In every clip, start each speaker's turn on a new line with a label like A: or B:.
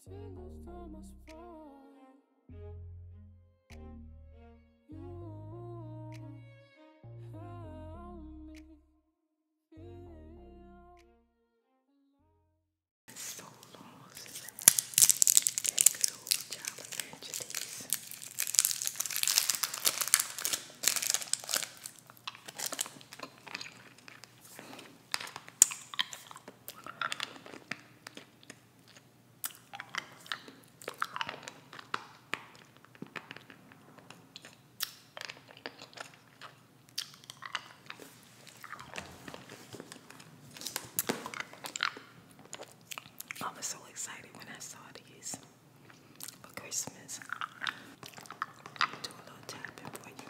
A: tingles down my spine. You help me feel.
B: So long since I had that good old Jolly Rancher days. I was so excited when I saw these for Christmas. Do a little tapping for you.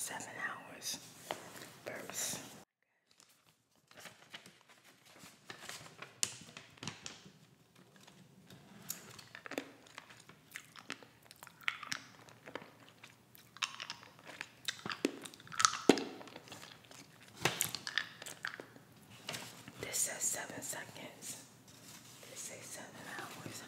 B: 7 hours first. This says 7 seconds. This says 7 hours.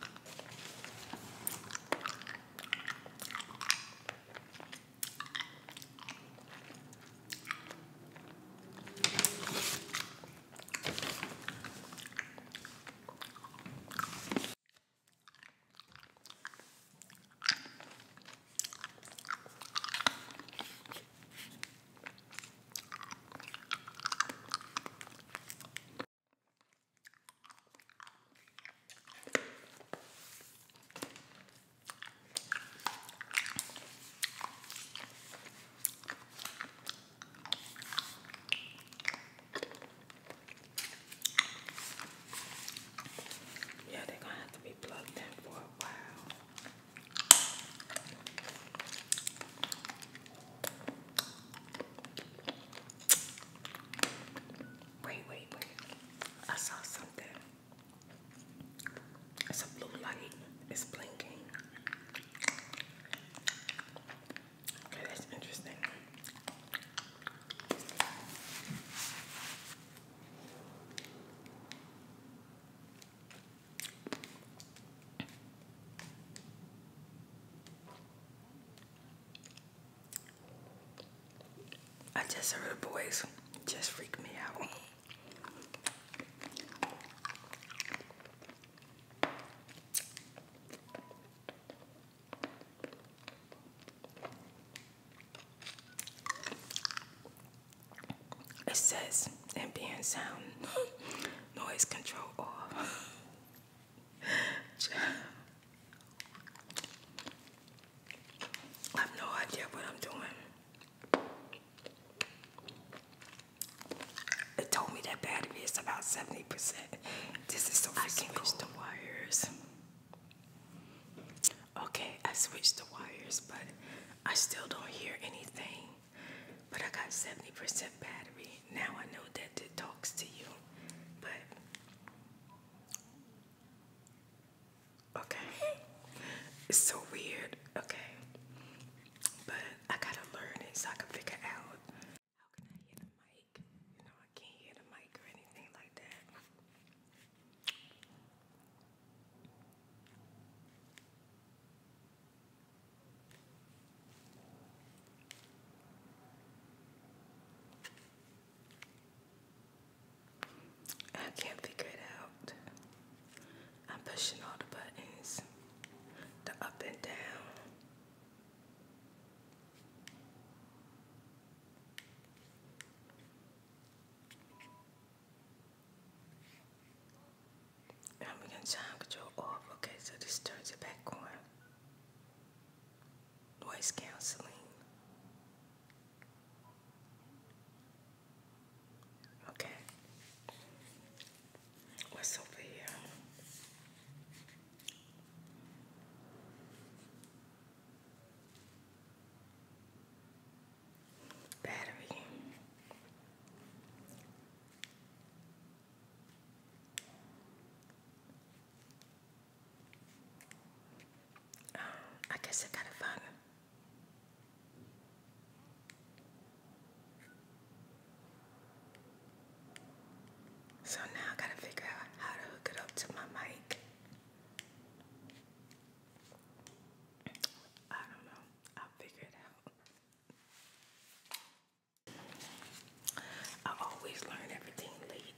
B: Yeah, they're gonna have to be plugged in for a while. Wait. I saw something. It's a blue light. It's blinking. Okay, that's interesting. I just heard a voice. Just freaked me out. It says ambient sound noise control off. I have no idea what I'm doing. It told me that battery is about 70%. This is so freaking cool. I switched the wires. Okay, I switched the wires, but I still don't hear anything. But I got 70% battery. Now I know that it talks to you. But okay. It's so weird. Okay. But I gotta learn it so I can figure out how can I hear the mic. You know, I can't hear the mic or anything like that. I can't figure it out. I'm pushing all the buttons, the up and down. And we can sound control off. Okay, so this turns it back on. Noise canceling. Okay. What's over here? Battery. I guess I gotta find it. So now I gotta figure out how to hook it up to my mic. I don't know. I'll figure it out. I always learn everything late.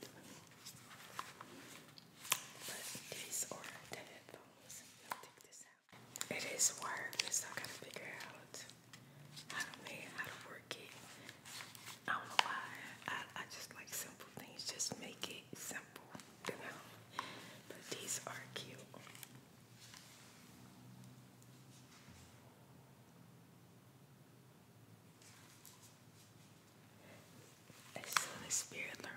B: But these are the headphones. Let me take this out. It is wireless. I gotta figure out how to work it. I don't know why. I just like simple things. Just make it simple, you know. But these are cute. As soon as Spirit learns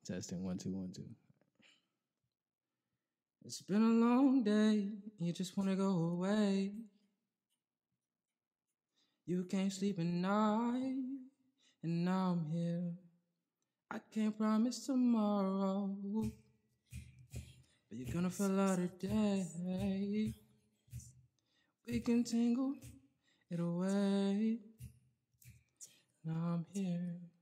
C: Testing 1 2 1 2. It's been a long day. You just wanna go away. You can't sleep at night, and now I'm here. I can't promise tomorrow, but you're gonna feel out today. We can tangle it away. Now I'm here.